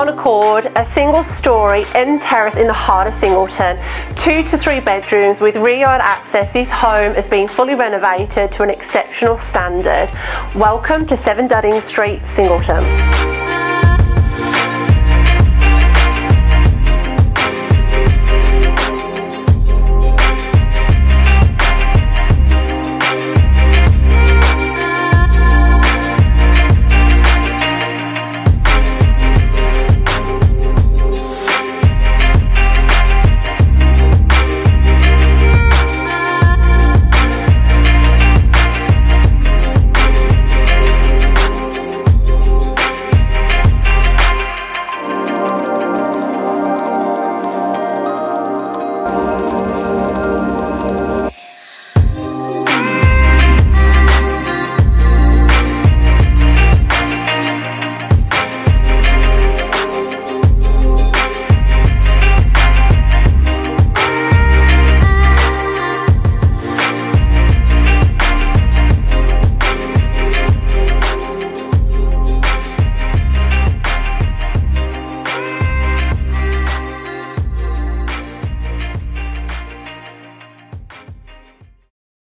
Bonaccord, a single story end terrace in the heart of Singleton, 2 to 3 bedrooms with rear yard access. This home has been fully renovated to an exceptional standard. Welcome to 7 Dudding Street, Singleton.